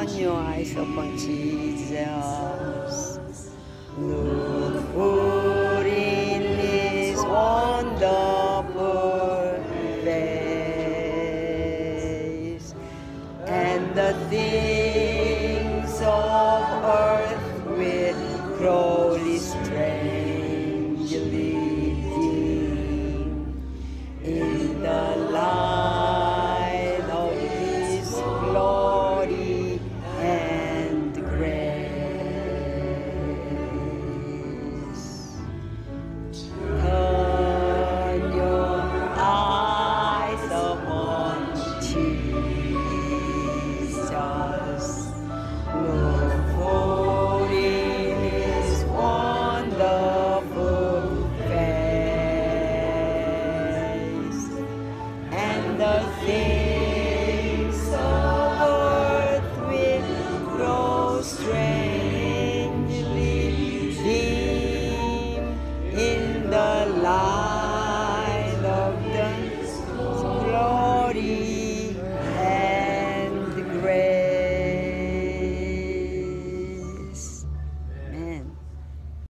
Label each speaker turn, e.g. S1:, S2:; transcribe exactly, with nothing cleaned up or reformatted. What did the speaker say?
S1: upon your eyes upon Jesus. Look full in His wonderful face, and the things